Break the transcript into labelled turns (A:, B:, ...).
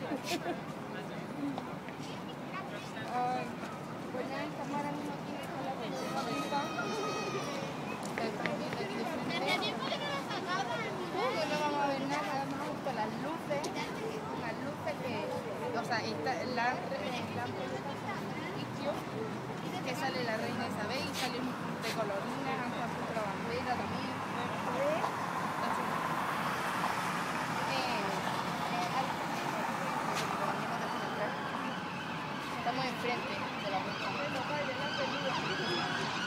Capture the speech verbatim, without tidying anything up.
A: Ay, pues nada, estamos ahora mismo aquí en la República. Estamos viendo aquí de frente. Uh, no vamos a ver nada, hemos visto las luces, las luces que, o sea, está, la, la sitio que sale la reina Isabel y sale de colorines, han puesto la bandera también. Estamos enfrente de la puerta.